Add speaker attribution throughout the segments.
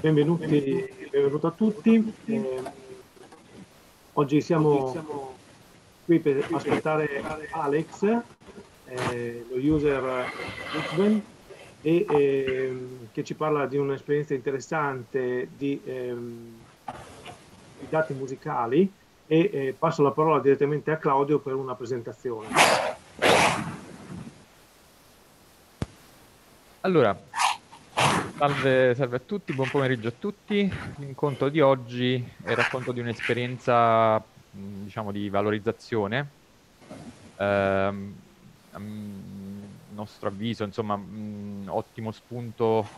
Speaker 1: benvenuto a tutti. Oggi siamo qui per ascoltare Alex, lo user Ruthven, che ci parla di un'esperienza interessante di dati musicali, e passo la parola direttamente a Claudio per una presentazione.
Speaker 2: Allora, salve a tutti, buon pomeriggio a tutti. L'incontro di oggi è il racconto di un'esperienza, diciamo, di valorizzazione. A nostro avviso, insomma, ottimo spunto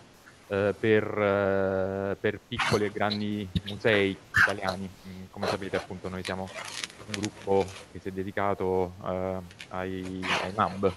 Speaker 2: per piccoli e grandi musei italiani. Come sapete, appunto, noi siamo un gruppo che si è dedicato ai MAB.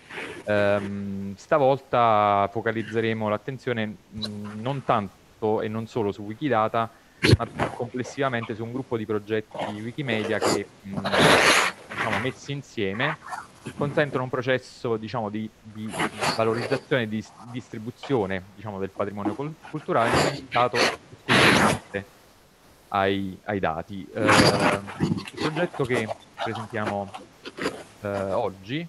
Speaker 2: Stavolta focalizzeremo l'attenzione non tanto e non solo su Wikidata, ma complessivamente su un gruppo di progetti Wikimedia che, diciamo, messi insieme consentono un processo, diciamo, di valorizzazione e di distribuzione, diciamo, del patrimonio culturale limitato esclusivamente ai dati. Il progetto che presentiamo oggi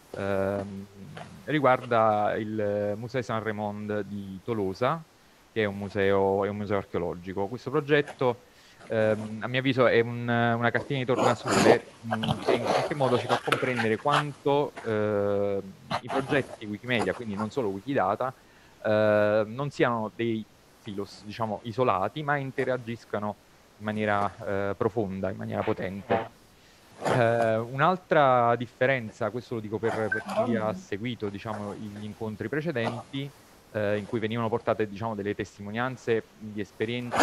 Speaker 2: riguarda il Museo Saint-Raymond di Tolosa, che è un museo archeologico. Questo progetto, a mio avviso, è una cartina di tornasole che in qualche modo ci fa comprendere quanto i progetti Wikimedia, quindi non solo Wikidata, non siano dei silos, diciamo, isolati, ma interagiscano in maniera profonda, in maniera potente. Un'altra differenza, questo lo dico per chi ha seguito, diciamo, gli incontri precedenti, in cui venivano portate, diciamo, delle testimonianze di esperienze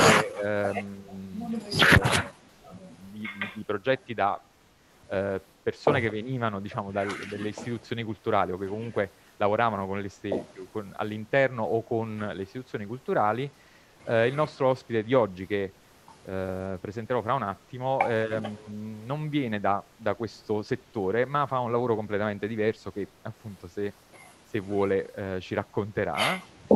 Speaker 2: di progetti da persone che venivano, diciamo, dalle istituzioni culturali o che comunque lavoravano all'interno o con le istituzioni culturali. Il nostro ospite di oggi, che presenterò fra un attimo, non viene da questo settore, ma fa un lavoro completamente diverso che, appunto, se vuole ci racconterà.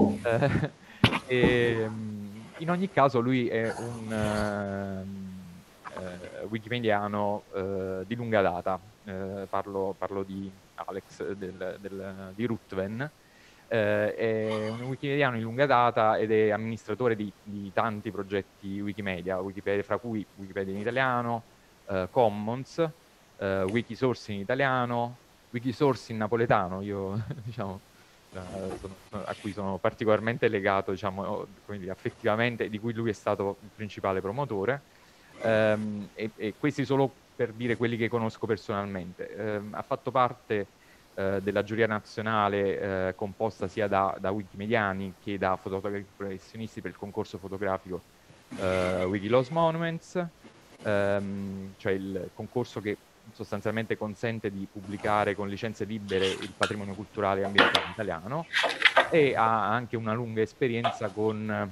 Speaker 2: In ogni caso lui è un wikimediano di lunga data. Parlo di Alex, di Ruthven. È un wikimediano di lunga data ed è amministratore di tanti progetti Wikimedia, fra cui Wikipedia in italiano, Commons, Wikisource in italiano, Wikisource in napoletano, io diciamo, a cui sono particolarmente legato, diciamo, quindi affettivamente, di cui lui è stato il principale promotore, e questi solo per dire quelli che conosco personalmente. Ha fatto parte della giuria nazionale composta sia da wikimediani che da fotografi professionisti per il concorso fotografico Wikilost Monuments, cioè il concorso che sostanzialmente consente di pubblicare con licenze libere il patrimonio culturale e ambientale italiano, e ha anche una lunga esperienza con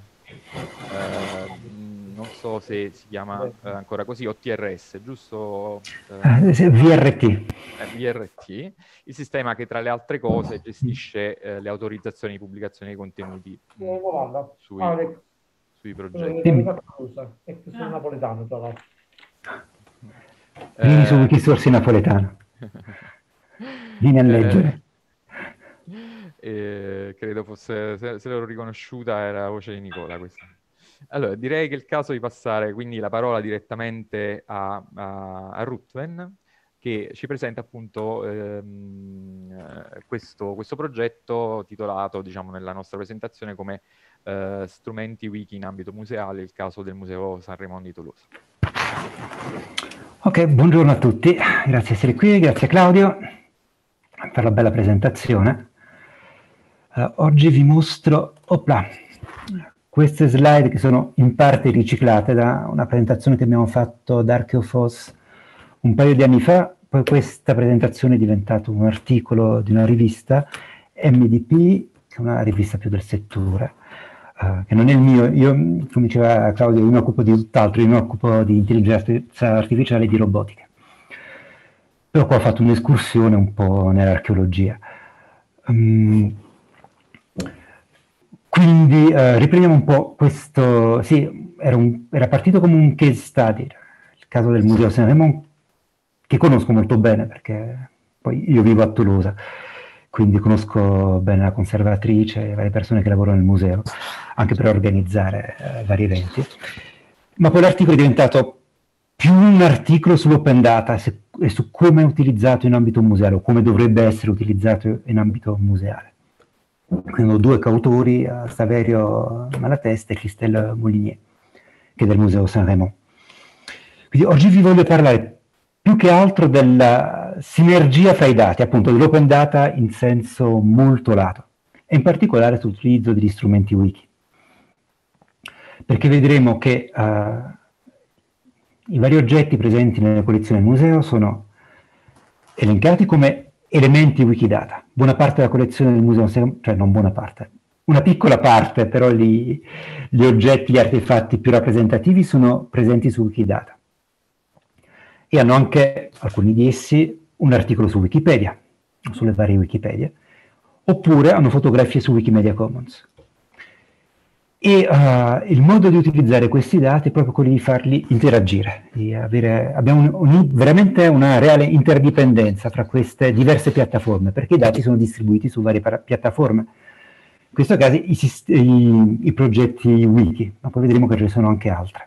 Speaker 2: non so se si chiama ancora così, OTRS, giusto?
Speaker 3: VRT.
Speaker 2: VRT, il sistema che, tra le altre cose, gestisce le autorizzazioni di pubblicazione dei contenuti sui progetti.
Speaker 4: È questo napoletano, tra l'altro.
Speaker 3: Vieni su Wikisource in napoletano. Vieni a leggere.
Speaker 2: Credo fosse, se l'ho riconosciuta, era la voce di Nicola questa. Allora, direi che è il caso di passare quindi la parola direttamente a Ruthven, che ci presenta, appunto, questo progetto titolato, diciamo, nella nostra presentazione come strumenti wiki in ambito museale, il caso del Museo Saint-Raymond di Toulouse.
Speaker 3: Ok, buongiorno a tutti, grazie di essere qui, grazie Claudio per la bella presentazione. Oggi vi mostro queste slide che sono in parte riciclate da una presentazione che abbiamo fatto ad Archeofos un paio di anni fa. Poi questa presentazione è diventata un articolo di una rivista, MDP, che è una rivista più del settore, che non è il mio. Io, come diceva Claudio, io mi occupo di tutt'altro, io mi occupo di intelligenza artificiale e di robotica. Però qua ho fatto un'escursione un po' nell'archeologia. Quindi riprendiamo un po' questo, sì, era partito come un case study, il caso del Museo Saint-Rémy, che conosco molto bene perché poi io vivo a Tolosa, quindi conosco bene la conservatrice e varie persone che lavorano nel museo, anche per organizzare vari eventi. Ma poi l'articolo è diventato più un articolo sull'open data e su come è utilizzato in ambito museale, o come dovrebbe essere utilizzato in ambito museale. Quindi ho due coautori, Saverio Malatesta e Christelle Molinier, che è del Museo Saint-Rémy. Quindi oggi vi voglio parlare più che altro della sinergia fra i dati, appunto dell'open data in senso molto lato, e in particolare sull'utilizzo degli strumenti wiki. Perché vedremo che i vari oggetti presenti nelle collezioni del museo sono elencati come elementi Wikidata. Buona parte della collezione del museo, cioè non buona parte, una piccola parte, però gli oggetti, gli artefatti più rappresentativi sono presenti su Wikidata. E hanno anche, alcuni di essi, un articolo su Wikipedia, sulle varie Wikipedia, oppure hanno fotografie su Wikimedia Commons. E il modo di utilizzare questi dati è proprio quello di farli interagire, abbiamo veramente una reale interdipendenza tra queste diverse piattaforme, perché i dati sono distribuiti su varie piattaforme. In questo caso i progetti wiki, ma poi vedremo che ce ne sono anche altre.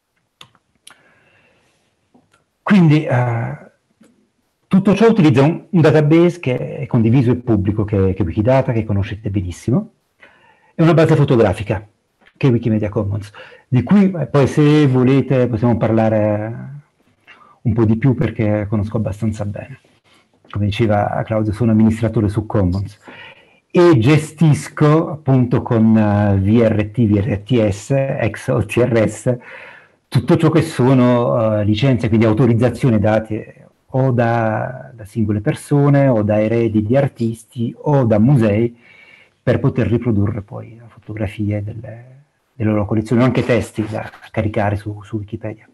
Speaker 3: Quindi tutto ciò utilizza un database che è condiviso e pubblico, che è Wikidata, che conoscete benissimo, e una base fotografica, che è Wikimedia Commons, di cui poi se volete possiamo parlare un po' di più perché conosco abbastanza bene. Come diceva Claudio, sono amministratore su Commons e gestisco appunto con VRT, VRTS, ex OTRS, tutto ciò che sono licenze, quindi autorizzazioni date o da singole persone o da eredi di artisti o da musei per poter riprodurre poi fotografie delle loro collezioni, o anche testi da caricare su Wikipedia.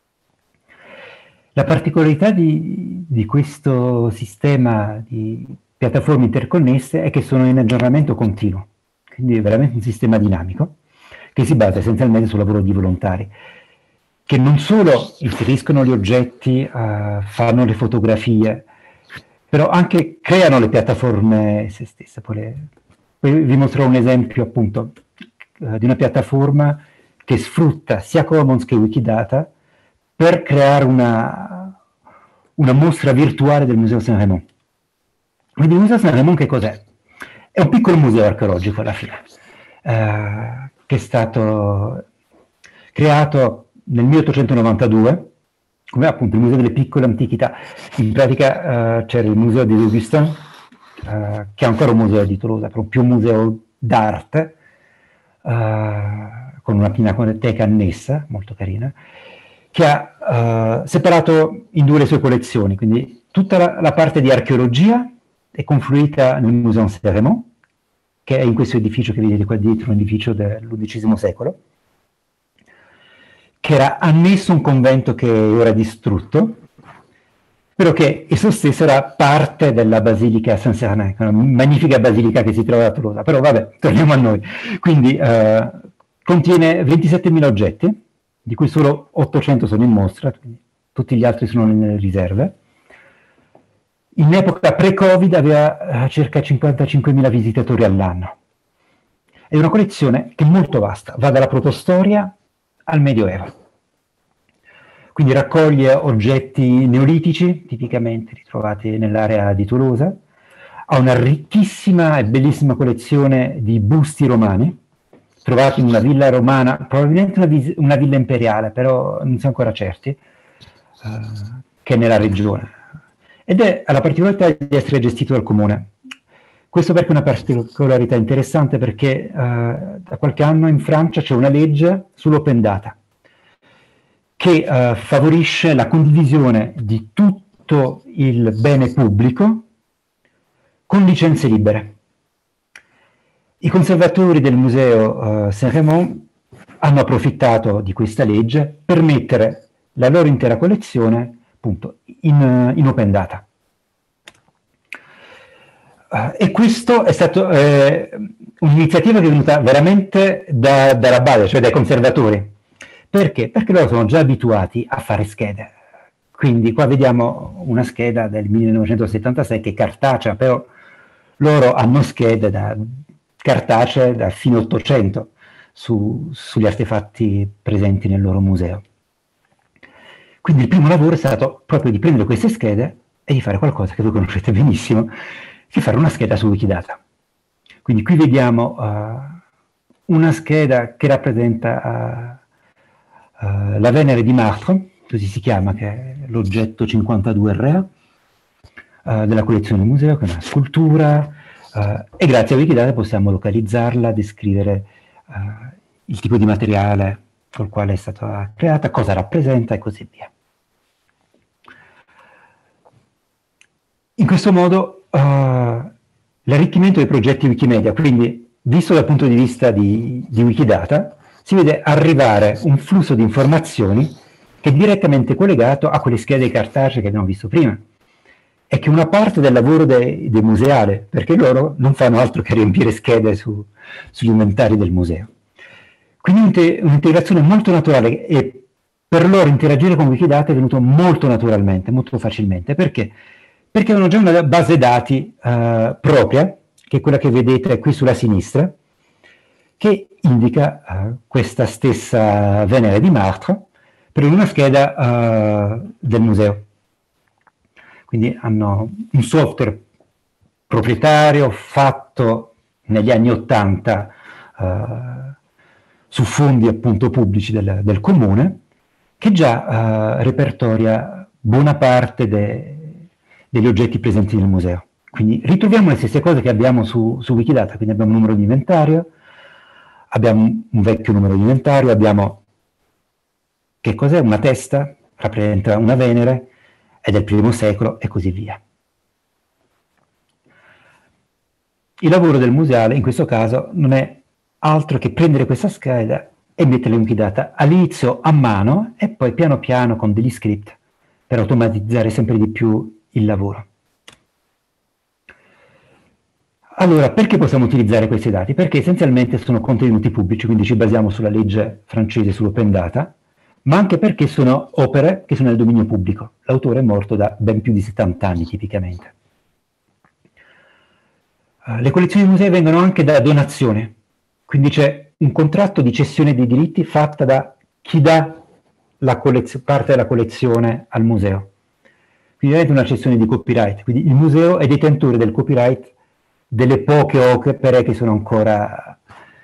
Speaker 3: La particolarità di questo sistema di piattaforme interconnesse è che sono in aggiornamento continuo, quindi è veramente un sistema dinamico che si basa essenzialmente sul lavoro di volontari, che non solo inseriscono gli oggetti, fanno le fotografie, però anche creano le piattaforme se stesse. Poi vi mostrerò un esempio appunto di una piattaforma che sfrutta sia Commons che Wikidata per creare una mostra virtuale del Museo Saint-Rémy. Quindi il Museo Saint-Rémy che cos'è? È un piccolo museo archeologico alla fine, che è stato creato nel 1892, come appunto il Museo delle Piccole Antichità. In pratica c'era il Museo des Augustins, che è ancora un museo di Tolosa, però più un museo d'arte, con una pinacoteca annessa, molto carina, che ha separato in due le sue collezioni, quindi tutta la parte di archeologia è confluita nel Museo Saint-Rémy, che è in questo edificio che vedete qua dietro, un edificio dell'XI secolo, che era annesso a un convento che è ora distrutto, però che esso stesso era parte della Basilica Saint-Sernin, una magnifica basilica che si trova a Tolosa. Però vabbè, torniamo a noi. Quindi contiene 27.000 oggetti, di cui solo 800 sono in mostra, tutti gli altri sono nelle riserve. In epoca pre-Covid aveva circa 55.000 visitatori all'anno. È una collezione che è molto vasta, va dalla protostoria al Medioevo. Quindi raccoglie oggetti neolitici, tipicamente ritrovati nell'area di Tolosa, ha una ricchissima e bellissima collezione di busti romani, trovati in una villa romana, probabilmente una villa imperiale, però non siamo ancora certi, che è nella regione. Ed ha la particolarità di essere gestito dal comune. Questo perché è una particolarità interessante, perché da qualche anno in Francia c'è una legge sull'open data, che favorisce la condivisione di tutto il bene pubblico con licenze libere. I conservatori del Museo Saint-Rémy hanno approfittato di questa legge per mettere la loro intera collezione appunto in open data. E questo è stato un'iniziativa che è venuta veramente dalla base, cioè dai conservatori. Perché? Perché loro sono già abituati a fare schede. Quindi qua vediamo una scheda del 1976 che è cartacea, però loro hanno schede cartacee da fine 800 sugli artefatti presenti nel loro museo. Quindi il primo lavoro è stato proprio di prendere queste schede e di fare qualcosa che voi conoscete benissimo, che è fare una scheda su Wikidata. Quindi qui vediamo una scheda che rappresenta la Venere di Martre, così si chiama, che è l'oggetto 52RA della collezione museo, che è una scultura, e grazie a Wikidata possiamo localizzarla, descrivere il tipo di materiale col quale è stata creata, cosa rappresenta e così via. In questo modo l'arricchimento dei progetti Wikimedia, quindi visto dal punto di vista di Wikidata, si vede arrivare un flusso di informazioni che è direttamente collegato a quelle schede cartacee che abbiamo visto prima, e che è una parte del lavoro dei museali, perché loro non fanno altro che riempire schede sugli inventari del museo. Quindi un'integrazione molto naturale, e per loro interagire con Wikidata è venuto molto naturalmente, molto facilmente. Perché? Perché avevano già una base dati propria, che è quella che vedete qui sulla sinistra, che indica questa stessa Venere di Martre per una scheda del museo. Quindi hanno un software proprietario fatto negli anni 80 su fondi appunto pubblici del comune, che già repertoria buona parte degli oggetti presenti nel museo. Quindi ritroviamo le stesse cose che abbiamo su Wikidata, quindi abbiamo un numero di inventario, abbiamo un vecchio numero di inventario, abbiamo, che cos'è? Una testa, rappresenta una Venere, è del I secolo e così via. Il lavoro del museale in questo caso non è altro che prendere questa scheda e metterla in Wikidata all'inizio a mano e poi piano piano con degli script per automatizzare sempre di più il lavoro. Allora, perché possiamo utilizzare questi dati? Perché essenzialmente sono contenuti pubblici, quindi ci basiamo sulla legge francese sull'open data, ma anche perché sono opere che sono nel dominio pubblico. L'autore è morto da ben più di 70 anni tipicamente. Le collezioni musei vengono anche da donazione, quindi c'è un contratto di cessione dei diritti fatta da chi dà parte della collezione al museo. Quindi è una cessione di copyright, quindi il museo è detentore del copyright delle poche opere che sono ancora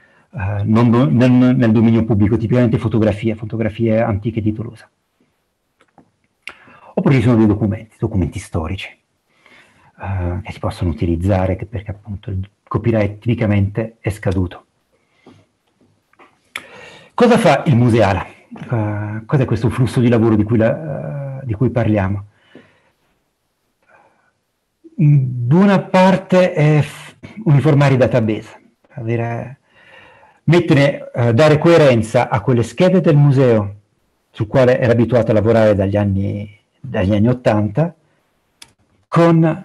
Speaker 3: nel dominio pubblico, tipicamente fotografie antiche di Tolosa. Oppure ci sono dei documenti storici che si possono utilizzare perché appunto il copyright tipicamente è scaduto. Cosa fa il museale? Cos'è questo flusso di lavoro di cui parliamo? In buona parte è uniformare i database, dare coerenza a quelle schede del museo sul quale era abituato a lavorare dagli anni 80 con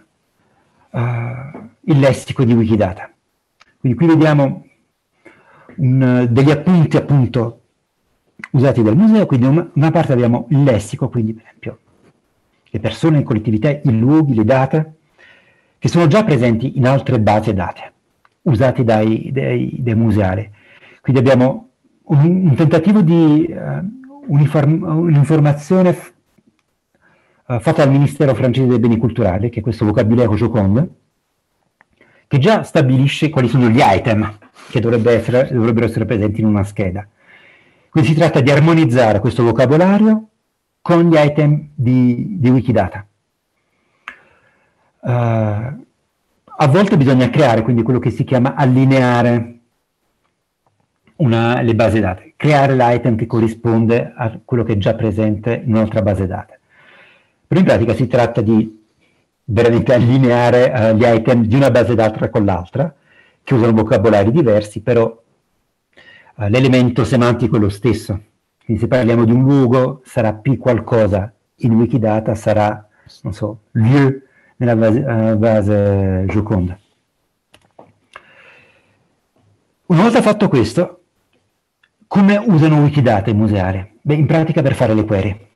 Speaker 3: il lessico di Wikidata. Quindi qui vediamo degli appunti appunto usati dal museo, quindi una parte abbiamo il lessico, quindi per esempio le persone, le collettività, i luoghi, le date, che sono già presenti in altre basi dati usati dai museali. Quindi abbiamo un tentativo di un'informazione fatta dal Ministero francese dei beni culturali, che è questo vocabolario Joconde, che già stabilisce quali sono gli item che dovrebbero essere presenti in una scheda. Quindi si tratta di armonizzare questo vocabolario con gli item di Wikidata. A volte bisogna creare quindi quello che si chiama allineare le basi dati, creare l'item che corrisponde a quello che è già presente in un'altra base dati. Però in pratica si tratta di veramente allineare gli item di una base dati con l'altra, che usano vocabolari diversi, però l'elemento semantico è lo stesso. Quindi se parliamo di un luogo, sarà P qualcosa, in Wikidata sarà, non so, lieu nella base Joconde. Una volta fatto questo, come usano Wikidata i museali? Beh, in pratica per fare le query.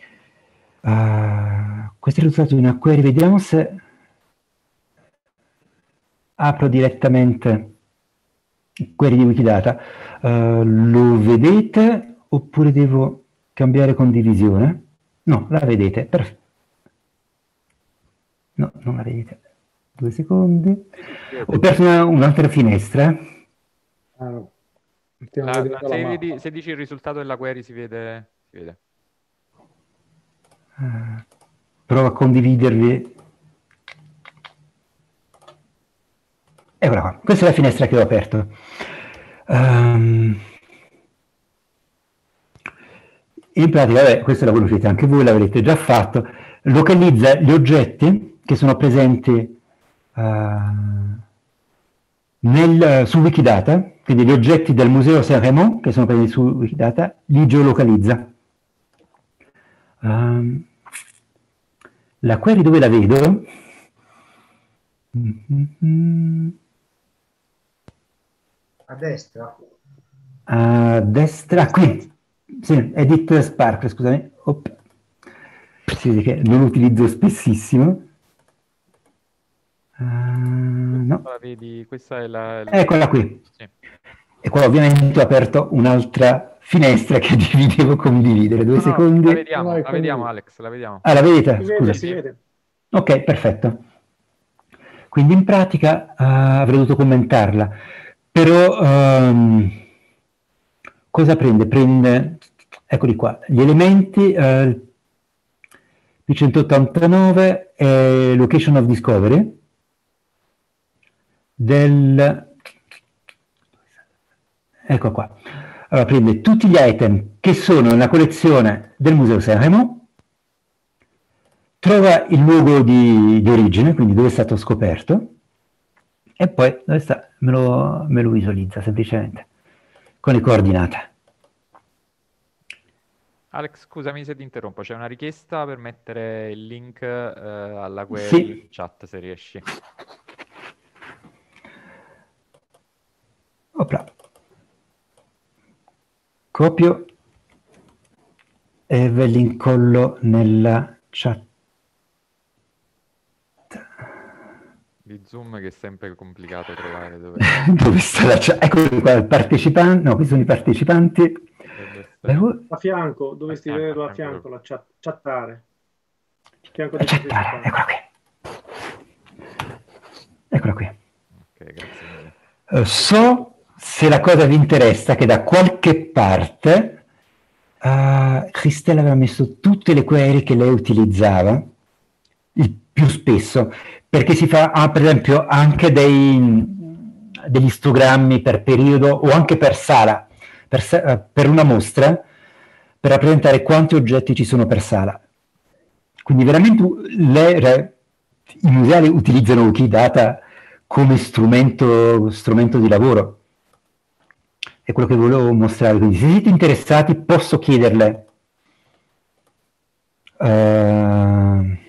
Speaker 3: Questo è il risultato di una query, vediamo se apro direttamente query di Wikidata. Lo vedete oppure devo cambiare condivisione? No, la vedete, perfetto. No, non la vedete. 2 secondi. Ho aperto un'altra finestra.
Speaker 2: Se dici il risultato della query si vede.
Speaker 3: Provo a condividervi. Eccola qua, questa è la finestra che ho aperto. In pratica, vabbè, questo la conoscete anche voi, l'avrete già fatto, localizza gli oggetti che sono presenti su Wikidata, quindi gli oggetti del Museo Saint-Rémy che sono presenti su Wikidata, li geolocalizza. La query dove la vedo?
Speaker 4: A destra.
Speaker 3: A destra, qui. Sì, Edit Spark, scusami. Si vede che non lo utilizzo spessissimo. No.
Speaker 2: La vedi, questa è la...
Speaker 3: Eccola qui.
Speaker 2: Sì.
Speaker 3: E qua ovviamente ho aperto un'altra finestra che devo condividere. 2 secondi.
Speaker 2: La vediamo Alex, la vediamo.
Speaker 3: Ah, la vedete? Scusa.
Speaker 1: Si vede.
Speaker 3: Ok, perfetto. Quindi in pratica avrei dovuto commentarla. Però cosa prende? Prende, eccoli qua, gli elementi P189 e Location of Discovery ecco qua. Allora prende tutti gli item che sono nella collezione del Museo Saint-Rémy, trova il luogo di origine, quindi dove è stato scoperto, e poi dove sta, me lo visualizza semplicemente con le coordinate.
Speaker 2: Alex, scusami se ti interrompo, c'è una richiesta per mettere il link alla query
Speaker 3: Sì.
Speaker 2: in chat, se riesci.
Speaker 3: Opla. Copio e ve li incollo nella chat.
Speaker 2: Di Zoom che è sempre complicato trovare dove...
Speaker 3: Dove sta la chat? Eccoli qua, il partecipante. No, questi sono i partecipanti.
Speaker 1: A fianco, dovresti vederlo a fianco, la chattare.
Speaker 3: Eccola qui. Eccola qui.
Speaker 2: Ok, grazie mille.
Speaker 3: So, se la cosa vi interessa, che da qualche parte Cristela aveva messo tutte le query che lei utilizzava, il più spesso, perché si fa, per esempio, anche degli istogrammi per periodo o anche per sala, per una mostra, per rappresentare quanti oggetti ci sono per sala. Quindi veramente i museali utilizzano Wikidata come strumento di lavoro. È quello che volevo mostrare. Quindi se siete interessati posso chiederle se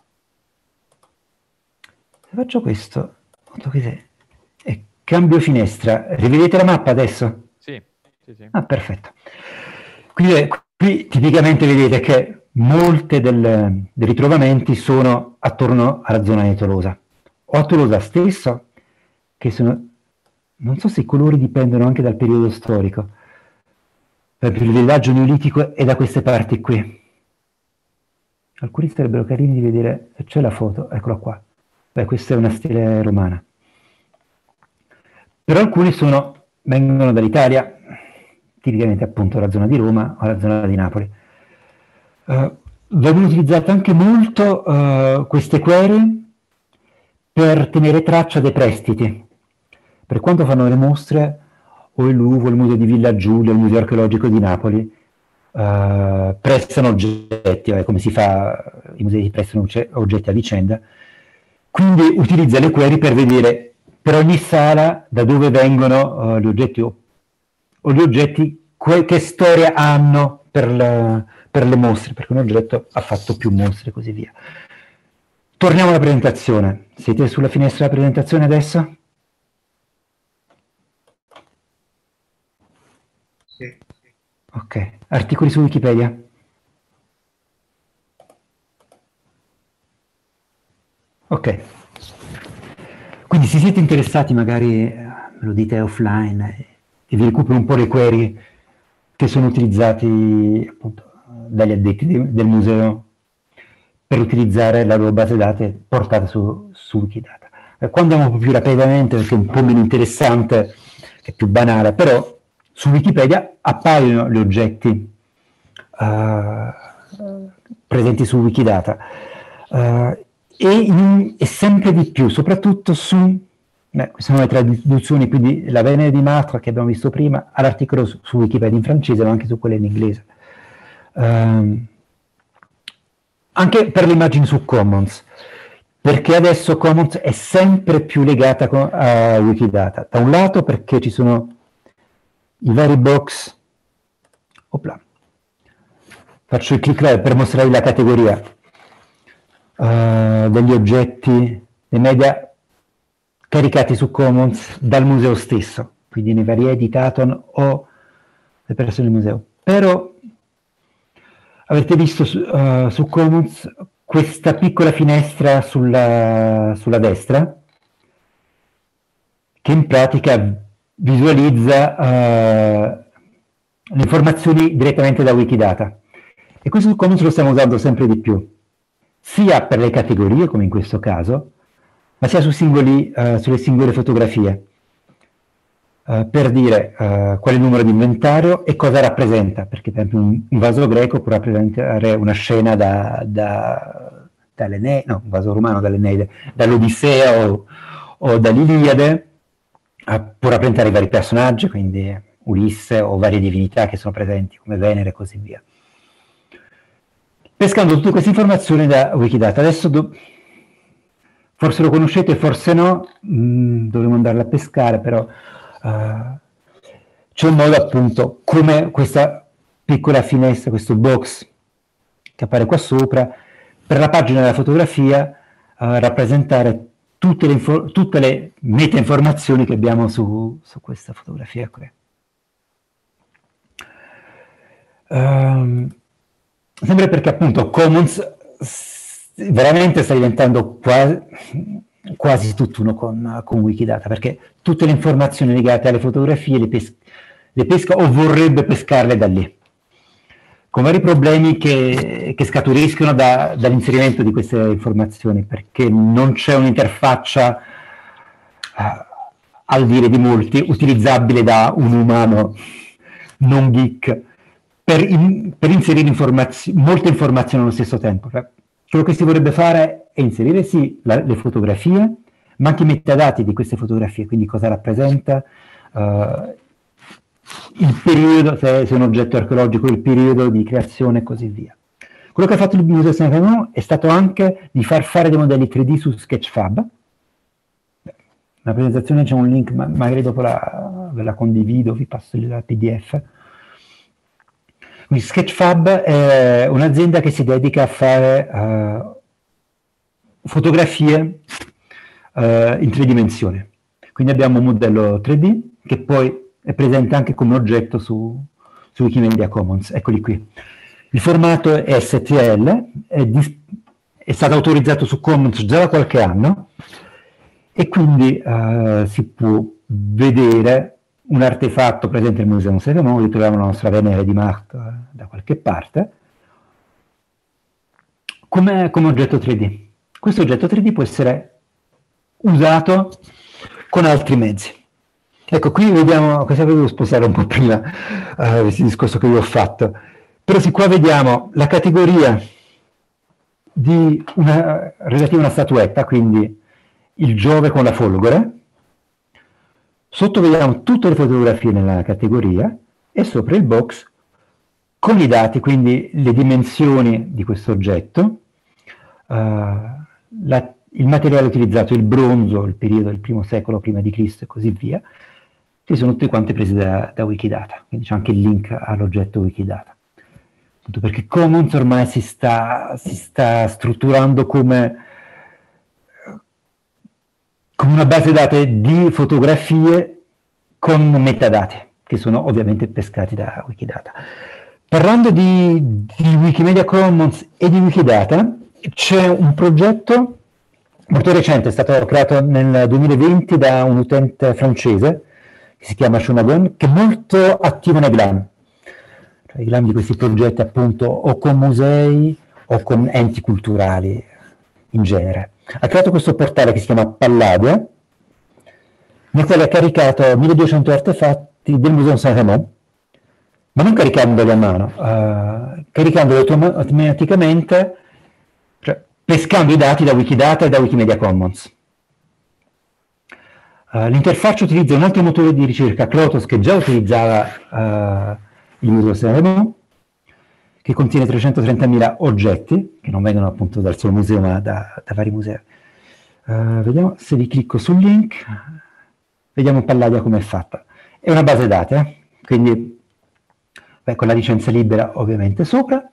Speaker 3: faccio questo e cambio finestra, rivedete la mappa adesso?
Speaker 2: Sì.
Speaker 3: Ah, perfetto. Quindi qui tipicamente vedete che molte dei ritrovamenti sono attorno alla zona di Tolosa o a Tolosa stesso, che sono, non so se i colori dipendono anche dal periodo storico. Per esempio il villaggio neolitico è da queste parti qui. Alcuni sarebbero carini di vedere se c'è la foto, eccola qua. Beh, questa è una stile romana. Però alcuni vengono dall'Italia, tipicamente appunto la zona di Roma o la zona di Napoli. Vengono utilizzate anche molto queste query per tenere traccia dei prestiti. Per quanto fanno le mostre, o il Louvre, o il Museo di Villa Giulia, il Museo Archeologico di Napoli, prestano oggetti, come si fa, i musei prestano oggetti a vicenda, quindi utilizza le query per vedere per ogni sala da dove vengono gli oggetti o gli oggetti che storia hanno per le mostre, perché un oggetto ha fatto più mostre e così via. Torniamo alla presentazione. Siete sulla finestra della presentazione adesso?
Speaker 4: Sì.
Speaker 3: Ok, articoli su Wikipedia? Ok. Quindi se siete interessati magari me lo dite offline e vi recupero un po' le query che sono utilizzati appunto dagli addetti del museo per utilizzare la loro base dati portata su Wikidata. Qua andiamo un po' più rapidamente perché è un po' meno interessante, è più banale, però su Wikipedia appaiono gli oggetti presenti su Wikidata e sempre di più, soprattutto su, queste sono le traduzioni, quindi la Venere di Matra che abbiamo visto prima, all'articolo su Wikipedia in francese ma anche su quelle in inglese. Anche per le immagini su Commons, perché adesso Commons è sempre più legata a Wikidata. Da un lato perché ci sono i vari box, faccio il click per mostrarvi la categoria degli oggetti, dei media caricati su Commons dal museo stesso, quindi nei vari editaton o le persone del museo. Però avete visto su Commons questa piccola finestra sulla destra che in pratica visualizza le informazioni direttamente da Wikidata. E questo su Commons lo stiamo usando sempre di più, sia per le categorie, come in questo caso, ma sia sulle singole fotografie. Per dire qual è il numero di inventario e cosa rappresenta, perché per esempio un vaso greco può rappresentare una scena dall'Eneide, no, un vaso romano dall'Eneide, dall'Odissea o dall'Iliade, può rappresentare i vari personaggi, quindi Ulisse o varie divinità che sono presenti come Venere e così via. Pescando tutte queste informazioni da Wikidata, adesso forse lo conoscete, forse no, dovremo andarla a pescare, però c'è un modo appunto come questa piccola finestra, questo box che appare qua sopra, per la pagina della fotografia rappresentare tutte le meta informazioni che abbiamo su questa fotografia qui. Sempre perché appunto Commons veramente sta diventando quasi tutt'uno con Wikidata, perché tutte le informazioni legate alle fotografie le pesca o vorrebbe pescarle da lì, con vari problemi che scaturiscono dall'inserimento di queste informazioni, perché non c'è un'interfaccia, al dire di molti, utilizzabile da un umano non geek per inserire molte informazioni allo stesso tempo. Quello che si vorrebbe fare è inserire sì le fotografie, ma anche i metadati di queste fotografie, quindi cosa rappresenta, il periodo, se è un oggetto archeologico, il periodo di creazione e così via. Quello che ha fatto il Museo San Remo è stato anche di far fare dei modelli 3D su Sketchfab. La presentazione c'è un link, magari dopo ve la condivido, vi passo la PDF. Quindi Sketchfab è un'azienda che si dedica a fare fotografie in 3 dimensioni. Quindi abbiamo un modello 3D che poi è presente anche come oggetto su Wikimedia Commons. Eccoli qui. Il formato è STL, è stato autorizzato su Commons già da qualche anno e quindi si può vedere un artefatto presente nel Museo San Remo, ritroviamo la nostra Venere di Marte da qualche parte, come oggetto 3D. Questo oggetto 3D può essere usato con altri mezzi. Ecco, qui vediamo, cosa avevo spostato un po' prima, questo discorso che io ho fatto, però sì, qua vediamo la categoria relativa a una statuetta, quindi il Giove con la folgore. Sotto vediamo tutte le fotografie nella categoria e sopra il box con i dati, quindi le dimensioni di questo oggetto, il materiale utilizzato, il bronzo, il periodo del I secolo prima di Cristo e così via, che sono tutte quante prese da Wikidata, quindi c'è anche il link all'oggetto Wikidata. Appunto perché Commons ormai si sta strutturando come una base dati di fotografie con metadati, che sono ovviamente pescati da Wikidata. Parlando di Wikimedia Commons e di Wikidata, c'è un progetto molto recente, è stato creato nel 2020 da un utente francese che si chiama Shonagon, che è molto attivo nei GLAM. Cioè, i GLAM di questi progetti appunto o con musei o con enti culturali in genere. Ha creato questo portale che si chiama Palladia, nel quale ha caricato 1200 artefatti del Museo Saint-Rémy, ma non caricandoli a mano, caricandoli automaticamente, cioè pescando i dati da Wikidata e da Wikimedia Commons. L'interfaccia utilizza un altro motore di ricerca, Clotos, che già utilizzava il Museo Saint-Rémy, che contiene 330.000 oggetti, che non vengono appunto dal solo museo, ma da vari musei. Vediamo se vi clicco sul link, vediamo Palladia come è fatta. È una base dati, quindi con la licenza libera ovviamente sopra,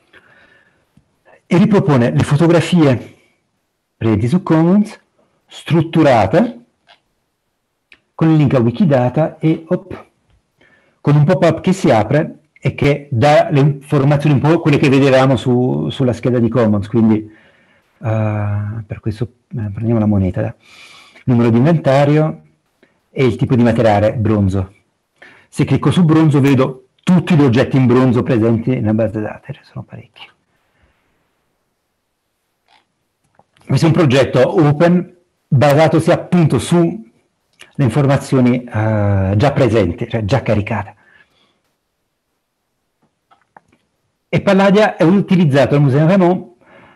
Speaker 3: e ripropone le fotografie presenti su Commons, strutturate, con il link a Wikidata e con un pop-up che si apre e che dà le informazioni un po' quelle che vedevamo sulla scheda di Commons, quindi per questo prendiamo la moneta, il numero di inventario e il tipo di materiale, bronzo. Se clicco su bronzo vedo tutti gli oggetti in bronzo presenti nella base dati, ce ne sono parecchi. Questo è un progetto open basato sia appunto su le informazioni già presenti, cioè già caricate. E Palladia è utilizzato al Museo Saint-Rémy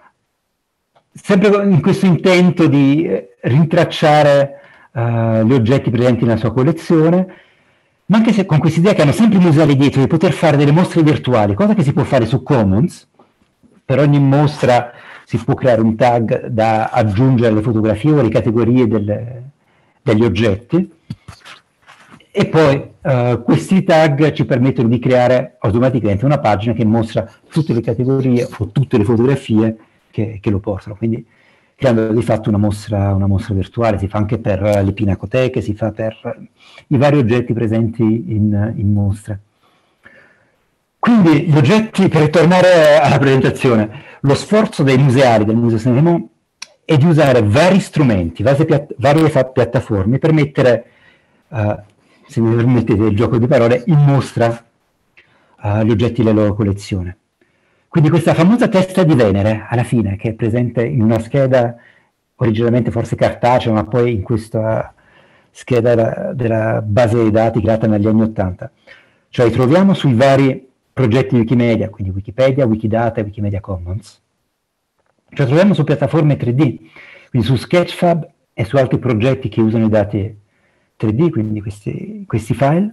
Speaker 3: sempre in questo intento di rintracciare gli oggetti presenti nella sua collezione, ma anche se con questa idea che hanno sempre i museali dietro di poter fare delle mostre virtuali, cosa che si può fare su Commons. Per ogni mostra si può creare un tag da aggiungere alle fotografie o alle categorie degli oggetti, e poi questi tag ci permettono di creare automaticamente una pagina che mostra tutte le categorie o tutte le fotografie che lo portano, quindi creando di fatto una mostra virtuale. Si fa anche per le pinacoteche, si fa per i vari oggetti presenti in mostra. Quindi gli oggetti, per ritornare alla presentazione, lo sforzo dei museali del Museo Saint-Rémy è di usare vari strumenti, varie piattaforme per mettere, se mi permettete il gioco di parole, in mostra gli oggetti della loro collezione. Quindi questa famosa testa di Venere, alla fine, che è presente in una scheda originariamente forse cartacea, ma poi in questa scheda della base dei dati creata negli anni '80. Cioè li troviamo sui vari progetti di Wikimedia, quindi Wikipedia, Wikidata e Wikimedia Commons. Cioè troviamo su piattaforme 3D, quindi su Sketchfab e su altri progetti che usano i dati 3D, quindi questi file,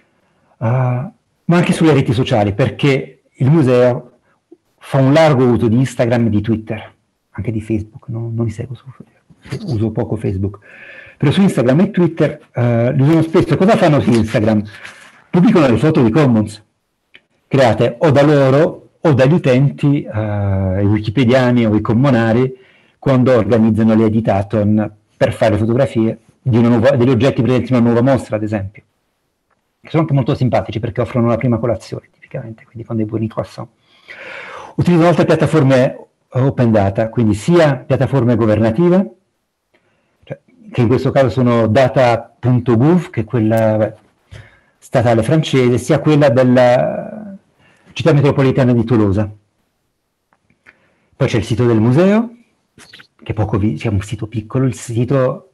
Speaker 3: ma anche sulle reti sociali, perché il museo fa un largo uso di Instagram e di Twitter, anche di Facebook, non li seguo, uso poco Facebook, però su Instagram e Twitter li usano spesso. Cosa fanno su Instagram? Pubblicano le foto di Commons, create o da loro o dagli utenti, i wikipediani o i commonari, quando organizzano le editathon per fare fotografie degli oggetti presenti in una nuova mostra, ad esempio, che sono anche molto simpatici perché offrono la prima colazione, tipicamente, quindi con dei buoni croissant. Utilizzano altre piattaforme open data, quindi sia piattaforme governative, cioè, che in questo caso sono data.gouv, che è quella statale francese, sia quella della città metropolitana di Tolosa. Poi c'è il sito del museo, che c'è un sito piccolo, il sito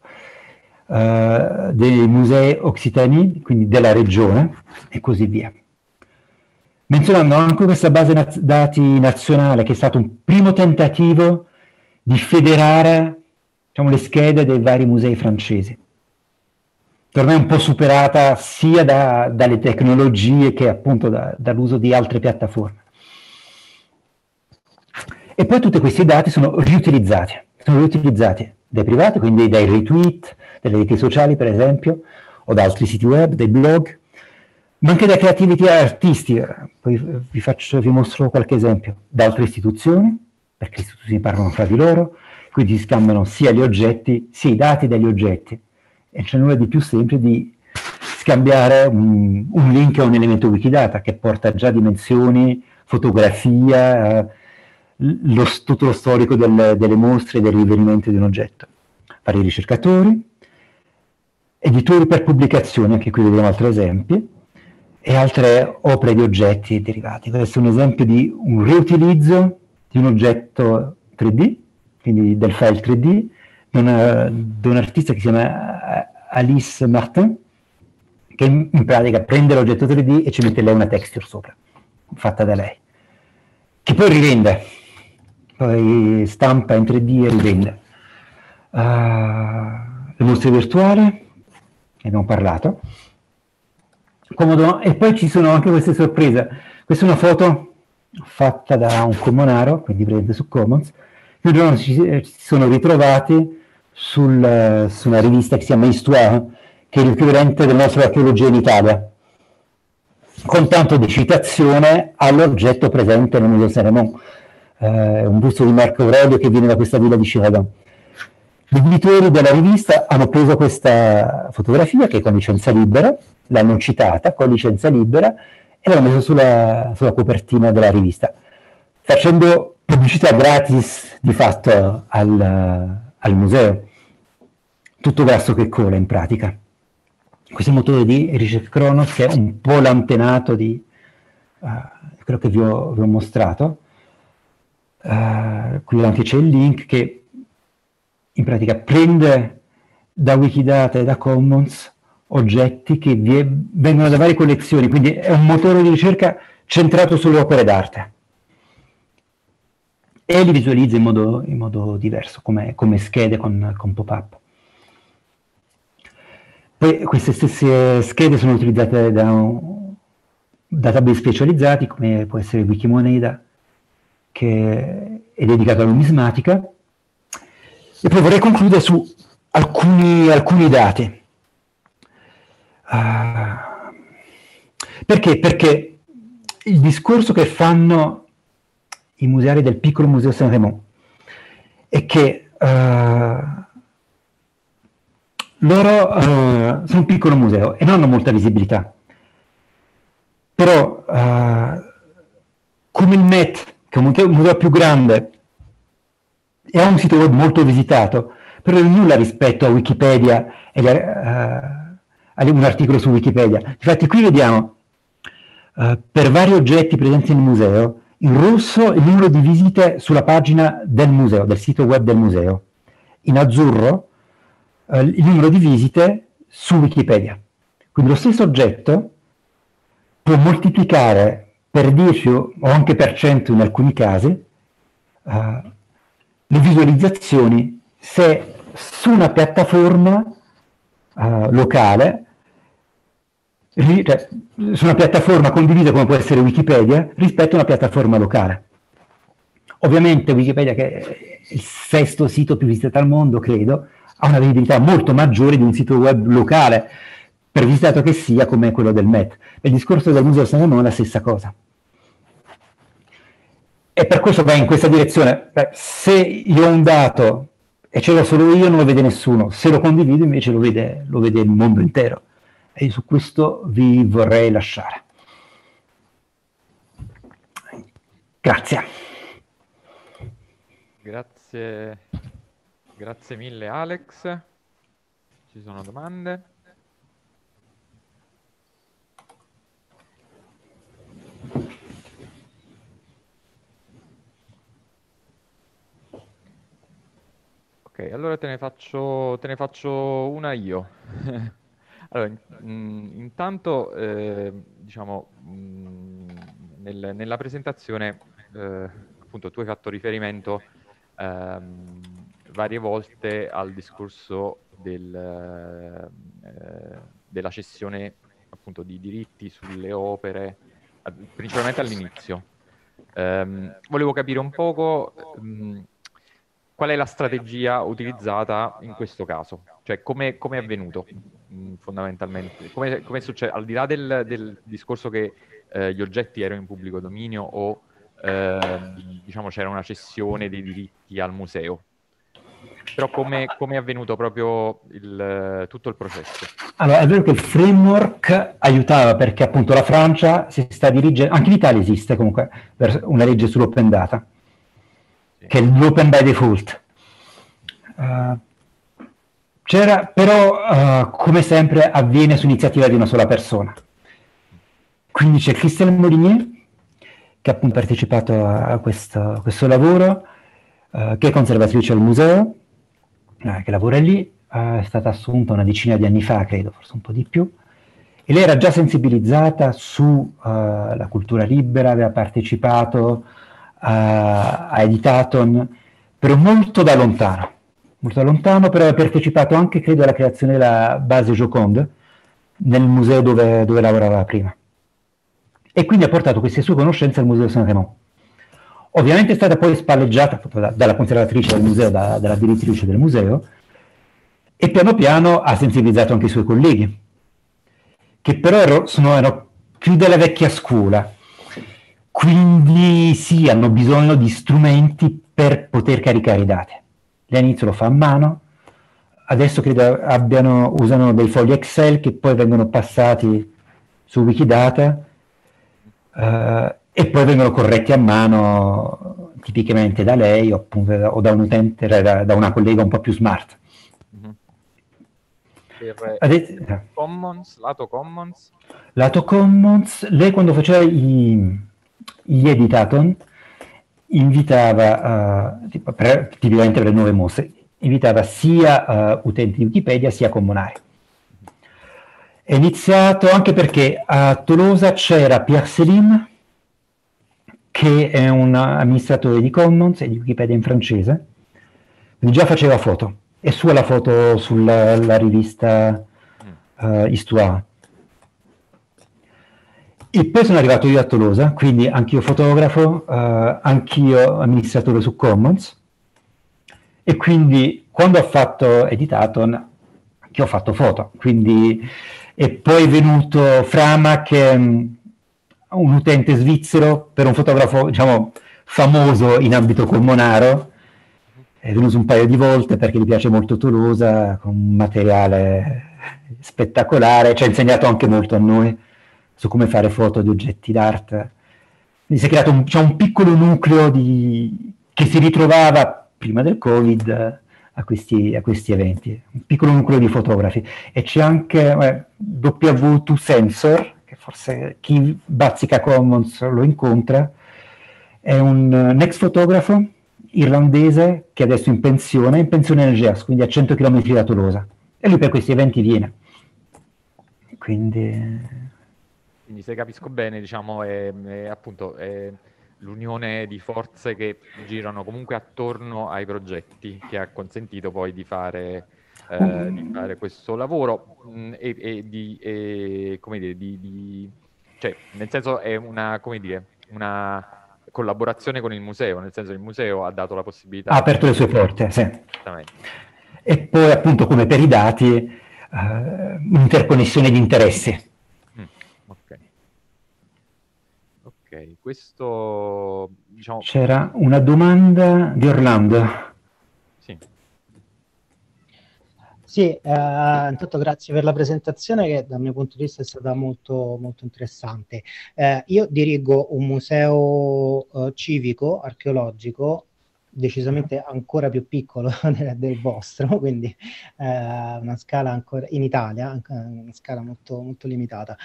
Speaker 3: dei musei Occitanie, quindi della regione, e così via. Menzionando anche questa base dati nazionale, che è stato un primo tentativo di federare, diciamo, le schede dei vari musei francesi. Per me è un po' superata sia dalle tecnologie che appunto dall'uso di altre piattaforme. E poi tutti questi dati sono riutilizzati dai privati, quindi dai retweet, delle reti sociali per esempio, o da altri siti web, dai blog, ma anche da creativity artisti. Poi vi mostro qualche esempio, da altre istituzioni, perché le istituzioni parlano fra di loro, quindi si scambiano sia gli oggetti, sia i dati degli oggetti, e c'è nulla di più semplice di scambiare un link a un elemento Wikidata che porta già dimensioni, fotografia, tutto lo storico delle mostre e del riverimento di un oggetto. Vari ricercatori, editori per pubblicazioni, anche qui vediamo altri esempi, e altre opere di oggetti derivati. Questo è un esempio di un riutilizzo di un oggetto 3D, quindi del file 3D, di un artista che si chiama Alice Martin, che in pratica prende l'oggetto 3D e ci mette lei una texture sopra, fatta da lei, che poi rivende, poi stampa in 3D e rivende. Le mostre virtuali, ne abbiamo parlato. Comodo. E poi ci sono anche queste sorprese. Questa è una foto fatta da un comunaro, quindi presente su Commons, che un giorno si sono ritrovati su una rivista che si chiama Histoire, che è l'equivalente del nostro Archeologia in Italia, con tanto di citazione all'oggetto presente nel Museo Saint-Rémy, un busto di Marco Aurelio che viene da questa villa di Chiragan. Gli editori della rivista hanno preso questa fotografia, che è con licenza libera, l'hanno citata con licenza libera e l'hanno messa sulla copertina della rivista, facendo pubblicità gratis di fatto al museo. Tutto grasso che cola in pratica. Questo è il motore di Richard Kronos, che è un po' l'antenato di quello che vi ho mostrato. Qui anche c'è il link che in pratica prende da Wikidata e da Commons oggetti che vengono da varie collezioni, quindi è un motore di ricerca centrato sulle opere d'arte e li visualizza in modo diverso, come schede con pop-up. Poi queste stesse schede sono utilizzate da database specializzati, come può essere Wikimoneda, che è dedicato alla numismatica. E poi vorrei concludere su alcuni dati. Perché? Perché il discorso che fanno i museari del piccolo Museo Saint-Rémy è che loro sono un piccolo museo e non hanno molta visibilità. Però, come il Met, che è un museo più grande, e ha un sito web molto visitato, però è nulla rispetto a Wikipedia e a un articolo su Wikipedia. Infatti qui vediamo per vari oggetti presenti nel museo, in rosso il numero di visite sulla pagina del museo, del sito web del museo, in azzurro il numero di visite su Wikipedia. Quindi lo stesso oggetto può moltiplicare per 10 o anche per 100 in alcuni casi le visualizzazioni se su una piattaforma locale, cioè, su una piattaforma condivisa come può essere Wikipedia, rispetto a una piattaforma locale. Ovviamente Wikipedia, che è il 6º sito più visitato al mondo, credo, ha una visibilità molto maggiore di un sito web locale, per visitato che sia, come quello del Met. Il discorso del Museo Saint-Rémy è la stessa cosa. E per questo va in questa direzione. Se io ho un dato e ce l'ho solo io, non lo vede nessuno. Se lo condivido invece lo vede il mondo intero. E su questo vi vorrei lasciare. Grazie.
Speaker 2: Grazie mille Alex. Ci sono domande? Ok, allora te ne faccio una io. Allora, intanto, diciamo, nella presentazione, appunto, tu hai fatto riferimento varie volte al discorso della cessione, appunto, di diritti sulle opere, principalmente all'inizio. Volevo capire un poco qual è la strategia utilizzata in questo caso, cioè come è avvenuto fondamentalmente, come succede, al di là del discorso che gli oggetti erano in pubblico dominio o diciamo c'era una cessione dei diritti al museo. Però come è avvenuto proprio tutto il processo?
Speaker 3: Allora, è vero che il framework aiutava perché appunto la Francia si sta dirigendo, anche in Italia esiste comunque una legge sull'open data,
Speaker 2: Sì.
Speaker 3: che è l'open by default. C'era, però, come sempre, avviene su iniziativa di una sola persona. Quindi c'è Christelle Molinier, che ha appunto partecipato a questo lavoro, che è conservatrice al museo, che lavora lì, è stata assunta una decina di anni fa, credo, forse un po' di più, e lei era già sensibilizzata sulla cultura libera, aveva partecipato a Editaton, però molto da lontano, però aveva partecipato anche, credo, alla creazione della base Joconde, nel museo dove lavorava prima. E quindi ha portato queste sue conoscenze al Museo Saint-Rémy. Ovviamente è stata poi spalleggiata dalla conservatrice del museo, dalla direttrice del museo, e piano piano ha sensibilizzato anche i suoi colleghi, che però erano più della vecchia scuola, quindi sì, hanno bisogno di strumenti per poter caricare i dati. All'inizio lo fa a mano, adesso credo usano dei fogli Excel che poi vengono passati su Wikidata, e poi vengono corretti a mano tipicamente da lei o da un utente, da una collega un po' più smart.
Speaker 2: Per Commons, lato
Speaker 3: Commons, lei quando faceva gli editaton invitava, tipicamente per le nuove mosse, invitava sia utenti di Wikipedia sia commonari. È iniziato anche perché a Tolosa c'era Pierre Céline, che è un amministratore di Commons e di Wikipedia in francese, quindi già faceva foto, è sua la foto sulla rivista Histoire. E poi sono arrivato io a Tolosa, quindi anch'io fotografo, anch'io amministratore su Commons, e quindi quando ho fatto Editaton, anch'io ho fatto foto, quindi. E poi è venuto Frama, che è un utente svizzero, per un fotografo, diciamo, famoso in ambito colmonaro, è venuto un paio di volte perché gli piace molto Tolosa, con un materiale spettacolare, ci ha insegnato anche molto a noi su come fare foto di oggetti d'arte. Quindi si è creato un piccolo nucleo che si ritrovava prima del Covid a questi eventi, un piccolo nucleo di fotografi. E c'è anche W2 Sensor, che forse chi bazzica Commons lo incontra, è un ex fotografo irlandese che adesso è in pensione nel Gers, quindi a 100 km da Tolosa, e lui per questi eventi viene. Quindi
Speaker 2: se capisco bene, diciamo, è appunto l'unione di forze che girano comunque attorno ai progetti che ha consentito poi di fare questo lavoro, come dire, cioè, nel senso è una collaborazione con il museo, nel senso che il museo ha dato la possibilità.
Speaker 3: Ha aperto le sue porte, sì. E poi appunto, come per i dati, un'interconnessione di interessi.
Speaker 2: Ok, questo, diciamo.
Speaker 3: C'era una domanda di Orlando.
Speaker 5: Sì, intanto grazie per la presentazione, che dal mio punto di vista è stata molto, molto interessante. Io dirigo un museo civico, archeologico, decisamente ancora più piccolo del vostro, quindi una scala ancora in Italia, una scala molto, molto limitata.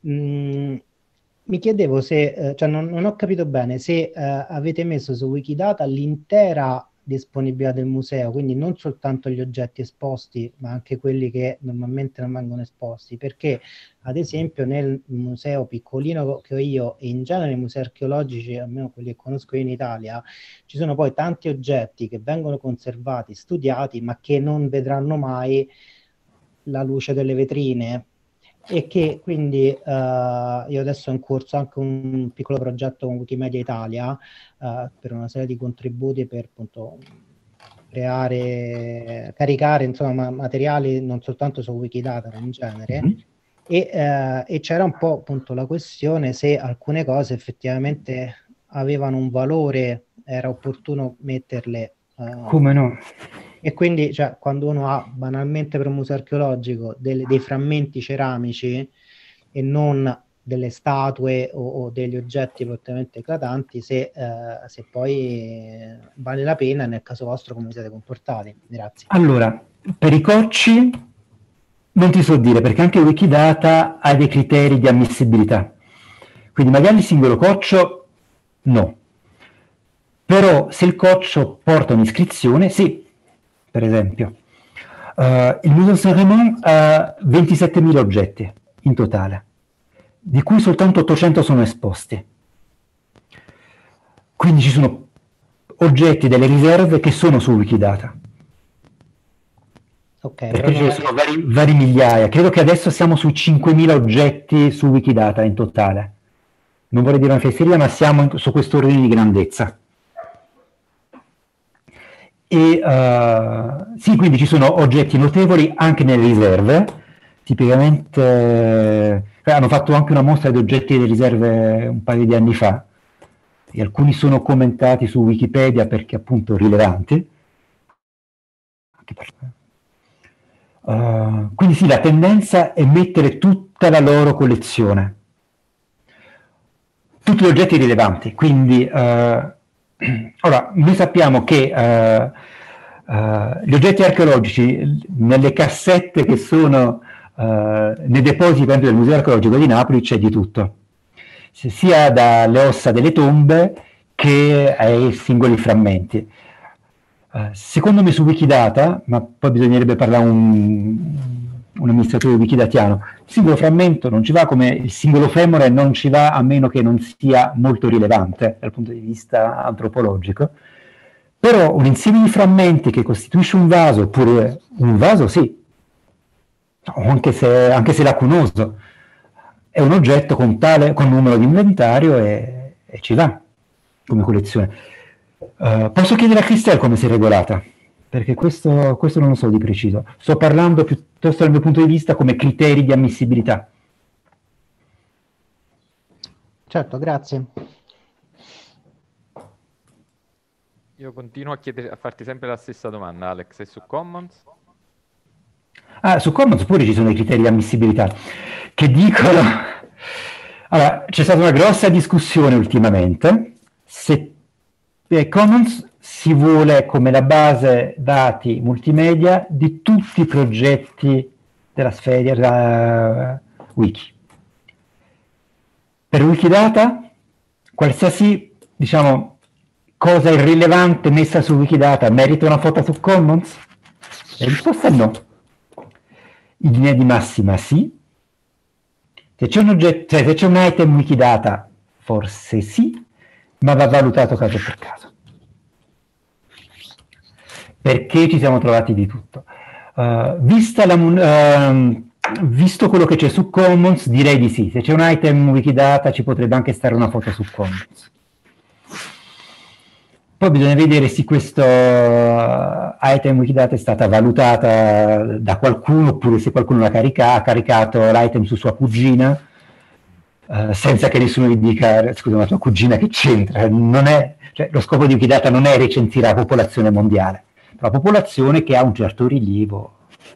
Speaker 5: Mi chiedevo se, cioè non ho capito bene, se avete messo su Wikidata l'intera disponibilità del museo, quindi non soltanto gli oggetti esposti, ma anche quelli che normalmente non vengono esposti, perché ad esempio nel museo piccolino che ho io, e in genere i musei archeologici, almeno quelli che conosco io in Italia, ci sono poi tanti oggetti che vengono conservati, studiati, ma che non vedranno mai la luce delle vetrine, e che quindi io adesso ho in corso anche un piccolo progetto con Wikimedia Italia per una serie di contributi per appunto caricare insomma materiali non soltanto su Wikidata ma in genere. E c'era un po' appunto la questione se alcune cose effettivamente avevano un valore, era opportuno metterle.
Speaker 3: Come no?
Speaker 5: E quindi, cioè, quando uno ha banalmente per un museo archeologico dei frammenti ceramici e non delle statue o degli oggetti potenzialmente eclatanti, se poi vale la pena, nel caso vostro, come vi siete comportati. Grazie.
Speaker 3: Allora, per i cocci non ti so dire, perché anche Wikidata ha dei criteri di ammissibilità. Quindi magari il singolo coccio no. Però se il coccio porta un'iscrizione, sì, per esempio. Il Museo Saint-Rémy ha 27.000 oggetti in totale, di cui soltanto 800 sono esposti. Quindi ci sono oggetti delle riserve che sono su Wikidata.
Speaker 5: Ok,
Speaker 3: Perché ce ne sono vari migliaia. Credo che adesso siamo sui 5.000 oggetti su Wikidata in totale. Non vorrei dire una fesseria, ma siamo su questo ordine di grandezza. E sì, quindi ci sono oggetti notevoli anche nelle riserve. Tipicamente hanno fatto anche una mostra di oggetti delle riserve un paio di anni fa, e alcuni sono commentati su Wikipedia perché appunto rilevanti. Quindi sì, la tendenza è mettere tutta la loro collezione, tutti gli oggetti rilevanti. Quindi ora, noi sappiamo che gli oggetti archeologici nelle cassette che sono nei depositi del Museo Archeologico di Napoli c'è di tutto, sia dalle ossa delle tombe che ai singoli frammenti. Secondo me su Wikidata, ma poi bisognerebbe parlare un amministratore wikidatiano, il singolo frammento non ci va, come il singolo femore non ci va, a meno che non sia molto rilevante dal punto di vista antropologico. Però un insieme di frammenti che costituisce un vaso, oppure un vaso sì, anche se lacunoso, è un oggetto con numero di inventario e ci va come collezione. Posso chiedere a Cristel come si è regolata? Perché questo non lo so di preciso. Sto parlando piuttosto dal mio punto di vista come criteri di ammissibilità.
Speaker 5: Certo, grazie.
Speaker 2: Io continuo a farti sempre la stessa domanda, Alex. E su Commons?
Speaker 3: Su Commons pure ci sono i criteri di ammissibilità che dicono... Allora, c'è stata una grossa discussione ultimamente se Commons si vuole come la base dati multimedia di tutti i progetti della sfera wiki. Per Wikidata, qualsiasi, diciamo, cosa irrilevante messa su Wikidata merita una foto su Commons? La risposta è no. In linea di massima sì. Se c'è un oggetto, cioè se c'è un item Wikidata, forse sì, ma va valutato caso per caso. Perché ci siamo trovati di tutto. Visto quello che c'è su Commons, direi di sì. Se c'è un item Wikidata ci potrebbe anche stare una foto su Commons. Poi bisogna vedere se questo item Wikidata è stata valutata da qualcuno, oppure se qualcuno ha caricato l'item su sua cugina, senza che nessuno gli dica, scusa, ma tua cugina che c'entra? Cioè, lo scopo di Wikidata non è recensire la popolazione mondiale, la popolazione che ha un certo rilievo.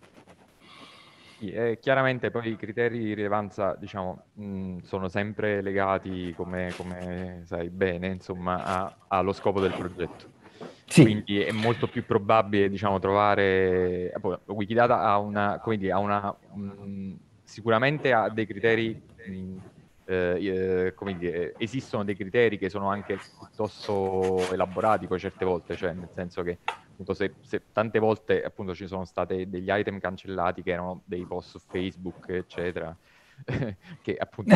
Speaker 2: Chiaramente poi i criteri di rilevanza, diciamo, sono sempre legati, come sai bene, insomma, allo scopo del progetto. Sì. Quindi è molto più probabile, diciamo, trovare... Wikidata ha una, come dire, sicuramente ha dei criteri, come dire, esistono dei criteri che sono anche piuttosto elaborati poi certe volte, cioè nel senso che appunto se tante volte appunto ci sono stati degli item cancellati che erano dei post su Facebook, eccetera, che appunto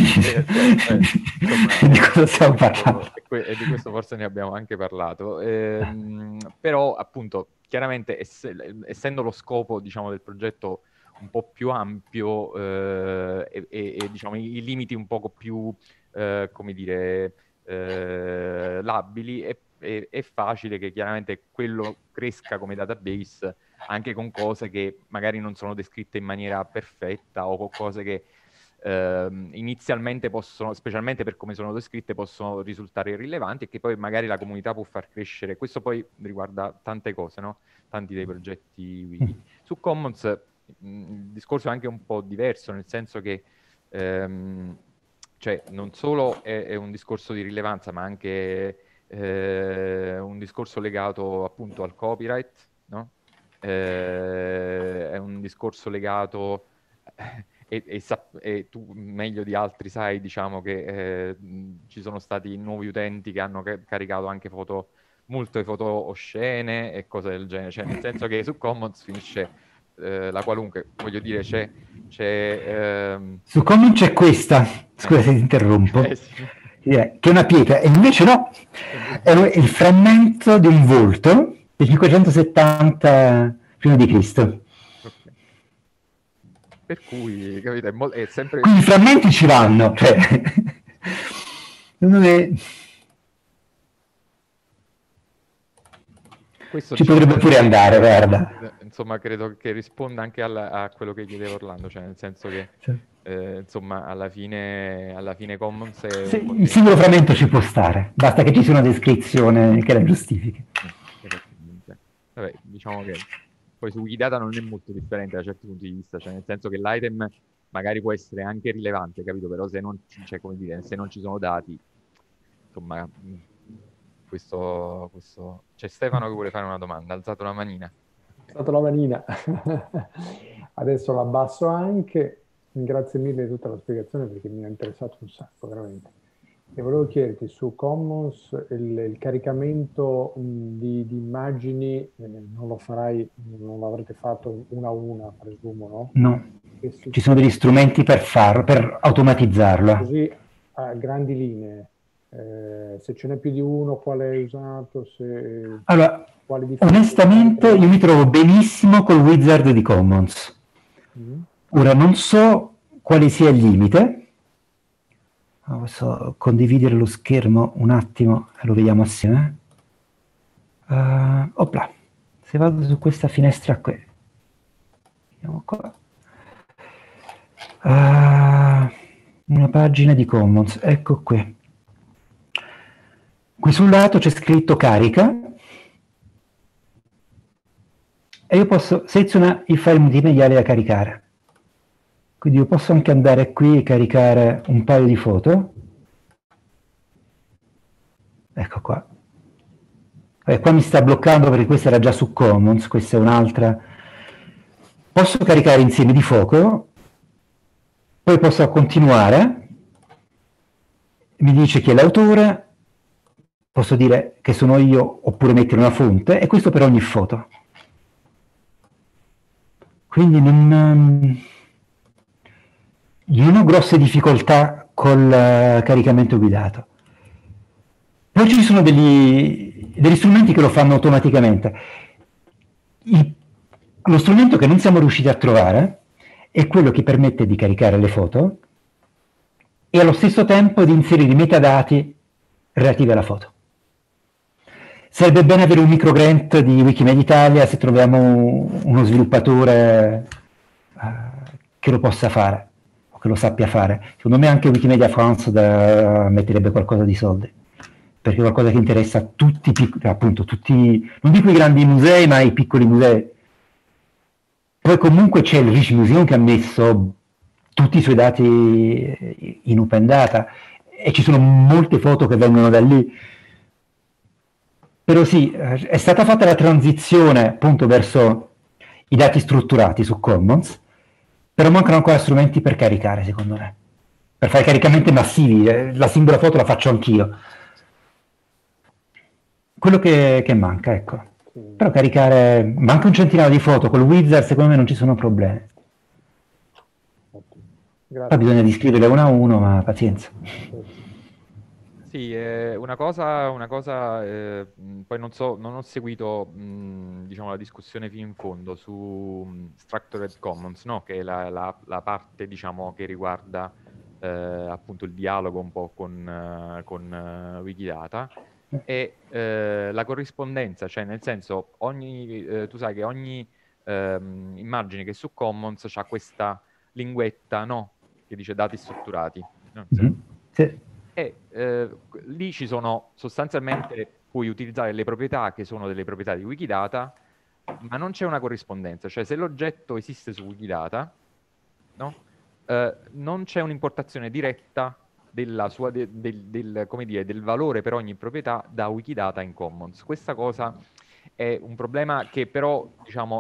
Speaker 3: di cosa stiamo parlando?
Speaker 2: E di questo forse ne abbiamo anche parlato, però appunto chiaramente essendo lo scopo, diciamo, del progetto un po' più ampio e diciamo i limiti un poco più come dire labili, è facile che chiaramente quello cresca come database anche con cose che magari non sono descritte in maniera perfetta o con cose che inizialmente possono, specialmente per come sono descritte, possono risultare irrilevanti e che poi magari la comunità può far crescere. Questo poi riguarda tante cose, no? Tanti dei progetti wiki. Su Commons il discorso è anche un po' diverso, nel senso che cioè, non solo è un discorso di rilevanza, ma anche un discorso legato appunto al copyright, no? È un discorso legato e tu meglio di altri sai, diciamo, che ci sono stati nuovi utenti che hanno caricato anche molte foto oscene e cose del genere, cioè nel senso che su Commons finisce la qualunque, voglio dire, c'è
Speaker 3: Su Commons c'è questa, scusa se ti interrompo,
Speaker 2: sì.
Speaker 3: che è una pietra, e invece no, è il frammento di un volto del 570 prima di Cristo.
Speaker 2: Per cui, capite, è sempre...
Speaker 3: Quindi i frammenti ci vanno, cioè... non è...
Speaker 2: Questo,
Speaker 3: ci potrebbe pure andare, guarda.
Speaker 2: Insomma, credo che risponda anche a quello che chiedeva Orlando, cioè nel senso che, insomma, alla fine Commons è...
Speaker 3: Sì, il singolo frammento ci può stare, basta che ci sia una descrizione che la giustifichi.
Speaker 2: Vabbè, diciamo che... Poi su Wikidata non è molto differente da certi punti di vista, cioè nel senso che l'item magari può essere anche rilevante, capito? Però se non, cioè, come dire, se non ci sono dati, insomma, questo... C'è Stefano che vuole fare una domanda, ha alzato la manina.
Speaker 6: Ho alzato la manina. Adesso l'abbasso anche. Grazie mille di tutta la spiegazione perché mi ha interessato un sacco, veramente. E volevo chiederti su Commons il caricamento di immagini, non lo farai, non l'avrete fatto una a una, presumo, no?
Speaker 3: No, ci sono degli strumenti per farlo, per automatizzarlo.
Speaker 6: Così a grandi linee, se ce n'è più di uno, quale hai usato?
Speaker 3: Allora, onestamente io mi trovo benissimo col wizard di Commons. Ora non so quale sia il limite. Posso condividere lo schermo un attimo e lo vediamo assieme. Opla, se vado su questa finestra qui, vediamo qua. Una pagina di Commons, ecco qui. Qui sul lato c'è scritto carica e io posso selezionare il file multimediale da caricare. Quindi io posso anche andare qui e caricare un paio di foto. Ecco qua. Qua mi sta bloccando perché questa era già su Commons, questa è un'altra. Posso caricare insiemi di foto, poi posso continuare, mi dice chi è l'autore, posso dire che sono io oppure mettere una fonte, e questo per ogni foto. Quindi non ho grosse difficoltà col caricamento guidato. Poi ci sono degli strumenti che lo fanno automaticamente. Lo strumento che non siamo riusciti a trovare è quello che permette di caricare le foto e allo stesso tempo di inserire i metadati relativi alla foto. Sarebbe bene avere un microgrant di Wikimedia Italia se troviamo uno sviluppatore che lo possa fare o che lo sappia fare. Secondo me anche Wikimedia France metterebbe qualcosa di soldi, perché è qualcosa che interessa a tutti, appunto, tutti, non dico i grandi musei, ma i piccoli musei. Poi comunque c'è il Rich Museum che ha messo tutti i suoi dati in open data e ci sono molte foto che vengono da lì. Però sì, è stata fatta la transizione appunto verso i dati strutturati su Commons, però mancano ancora strumenti per caricare, secondo me, per fare caricamenti massivi. La singola foto la faccio anch'io. Quello che manca, ecco. Però caricare, manca un centinaio di foto, col wizard secondo me non ci sono problemi. Poi bisogna descriverle uno a uno, ma pazienza.
Speaker 2: Sì, una cosa poi non ho seguito diciamo, la discussione fino in fondo su Structured Commons, no? Che è la parte diciamo, che riguarda appunto il dialogo un po' con Wikidata e la corrispondenza, cioè nel senso tu sai che ogni immagine che è su Commons ha questa linguetta, no? che dice dati strutturati. No?
Speaker 3: Sì.
Speaker 2: E lì ci sono sostanzialmente, puoi utilizzare le proprietà che sono delle proprietà di Wikidata, ma non c'è una corrispondenza, cioè se l'oggetto esiste su Wikidata, no? Non c'è un'importazione diretta della sua, come dire, del valore per ogni proprietà da Wikidata in Commons. Questa cosa è un problema che però, diciamo,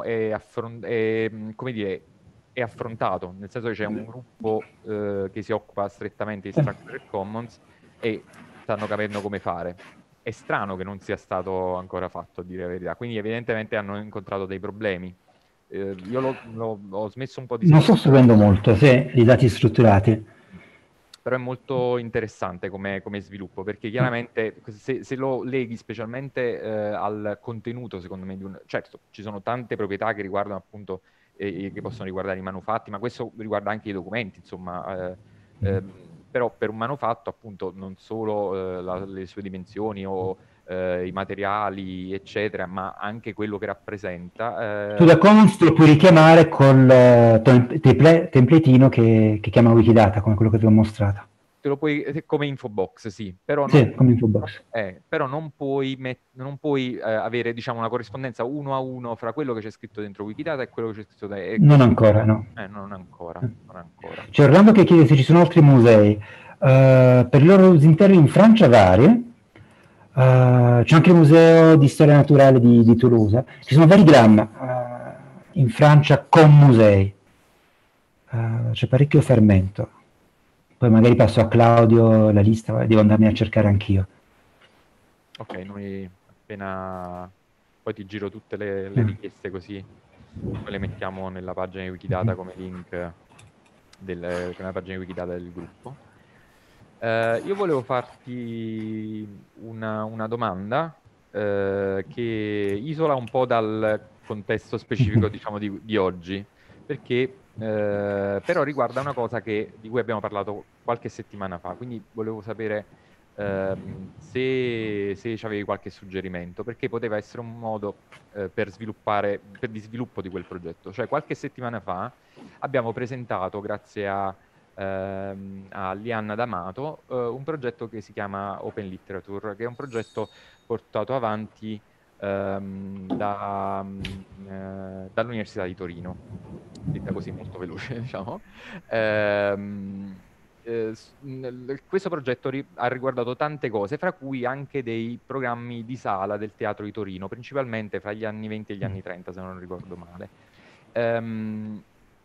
Speaker 2: come dire, è affrontato, nel senso che c'è un gruppo che si occupa strettamente di Structured Commons e stanno capendo come fare. È strano che non sia stato ancora fatto, a dire la verità, quindi evidentemente hanno incontrato dei problemi. Io ho smesso un po' di...
Speaker 3: Non sto seguendo molto, sì, i dati strutturati.
Speaker 2: Però è molto interessante come sviluppo, perché chiaramente se lo leghi specialmente al contenuto, secondo me, certo, ci sono tante proprietà che riguardano appunto, che possono riguardare i manufatti, ma questo riguarda anche i documenti, insomma, però per un manufatto appunto non solo le sue dimensioni o i materiali, eccetera, ma anche quello che rappresenta.
Speaker 3: Tu da Commons te lo puoi richiamare col templetino che chiama Wikidata, come quello che ti ho mostrato.
Speaker 2: Te lo puoi, come infobox, sì, però
Speaker 3: sì,
Speaker 2: non,
Speaker 3: come infobox.
Speaker 2: Però non puoi avere, diciamo, una corrispondenza 1 a 1 fra quello che c'è scritto dentro Wikidata e quello che c'è scritto dentro...
Speaker 3: Non ancora, no.
Speaker 2: Non ancora.
Speaker 3: C'è Orlando che chiede se ci sono altri musei. Per i loro usi interni in Francia vari. C'è anche il museo di storia naturale di Toulouse. Ci sono vari gram in Francia con musei. C'è parecchio fermento. Poi magari passo a Claudio la lista, devo andarmi a cercare anch'io.
Speaker 2: Ok, noi appena poi ti giro tutte le richieste, così poi le mettiamo nella pagina di Wikidata come link nella pagina di Wikidata del gruppo. Io volevo farti una domanda che isola un po' dal contesto specifico, diciamo, di oggi, perché però riguarda una cosa di cui abbiamo parlato qualche settimana fa, quindi volevo sapere se ci avevi qualche suggerimento, perché poteva essere un modo di sviluppo di quel progetto. Cioè, qualche settimana fa abbiamo presentato, grazie a Lianna D'Amato, un progetto che si chiama Open Literature, che è un progetto portato avanti dall'Università di Torino, detta così molto veloce, diciamo. Questo progetto ha riguardato tante cose, fra cui anche dei programmi di sala del Teatro di Torino, principalmente fra gli anni 20 e gli anni 30, se non ricordo male.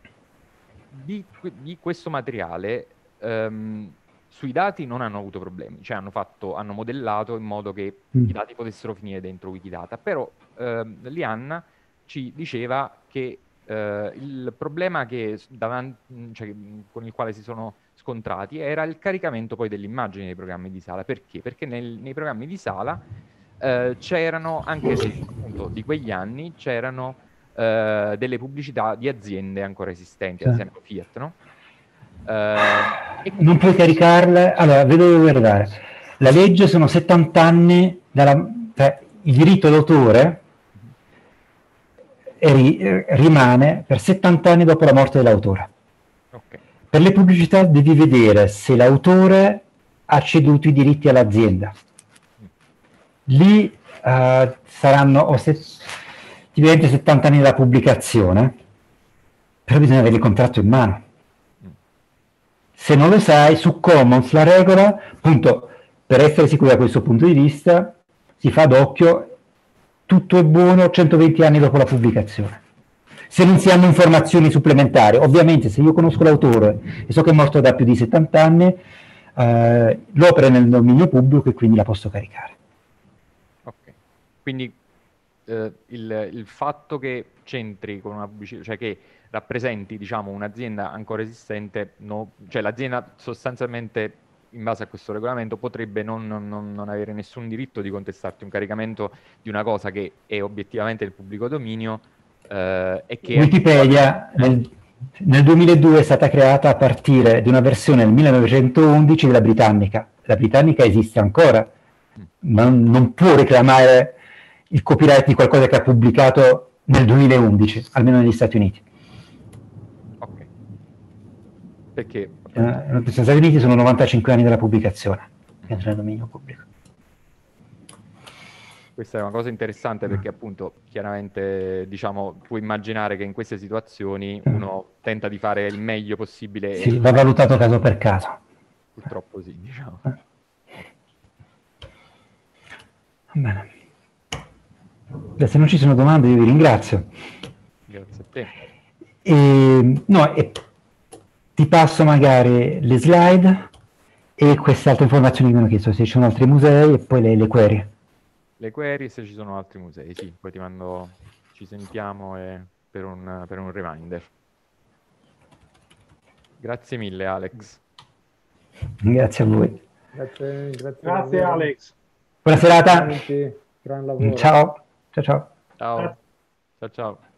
Speaker 2: Di questo materiale sui dati non hanno avuto problemi, cioè hanno modellato in modo che i dati potessero finire dentro Wikidata, però Lianna ci diceva che il problema con il quale si sono scontrati era il caricamento poi delle immagini dei programmi di sala. Perché? Perché nei programmi di sala c'erano, anche se appunto di quegli anni, c'erano delle pubblicità di aziende ancora esistenti, ad esempio Fiat, no?
Speaker 3: Non puoi caricarle. Allora, vedo dove vuoi arrivare. La legge sono 70 anni cioè, il diritto d'autore rimane per 70 anni dopo la morte dell'autore.
Speaker 2: Okay.
Speaker 3: Per le pubblicità devi vedere se l'autore ha ceduto i diritti all'azienda. Lì saranno ovviamente 70 anni dalla pubblicazione, però bisogna avere il contratto in mano. Se non lo sai, su Commons la regola, appunto, per essere sicuri da questo punto di vista, si fa ad occhio, tutto è buono 120 anni dopo la pubblicazione. Se non si hanno informazioni supplementari, ovviamente se io conosco l'autore e so che è morto da più di 70 anni, l'opera è nel dominio pubblico e quindi la posso caricare.
Speaker 2: Ok, quindi il fatto che c'entri con una pubblicità, cioè che rappresenti, diciamo, un'azienda ancora esistente, cioè l'azienda sostanzialmente in base a questo regolamento potrebbe non avere nessun diritto di contestarti un caricamento di una cosa che è obiettivamente del pubblico dominio e che
Speaker 3: Wikipedia nel 2002 è stata creata a partire di una versione del 1911 della britannica. La britannica esiste ancora, ma non può reclamare il copyright di qualcosa che ha pubblicato nel 2011, almeno negli Stati Uniti.
Speaker 2: Perché?
Speaker 3: Negli Stati Uniti sono 95 anni dalla pubblicazione, che entra nel dominio pubblico.
Speaker 2: Questa è una cosa interessante perché appunto chiaramente diciamo puoi immaginare che in queste situazioni uno tenta di fare il meglio possibile.
Speaker 3: Sì, va valutato caso per caso.
Speaker 2: Purtroppo sì, diciamo.
Speaker 3: Va bene. Beh, se non ci sono domande io vi ringrazio.
Speaker 2: Grazie a te.
Speaker 3: Ti passo magari le slide e queste altre informazioni che mi hanno chiesto, se ci sono altri musei e poi le query.
Speaker 2: Le query se ci sono altri musei, sì, poi ci sentiamo per un reminder. Grazie mille Alex.
Speaker 3: Grazie a voi.
Speaker 1: Grazie Alex.
Speaker 3: Buona serata.
Speaker 6: Gran lavoro.
Speaker 3: Ciao. Ciao ciao.
Speaker 2: Ciao. Ciao ciao.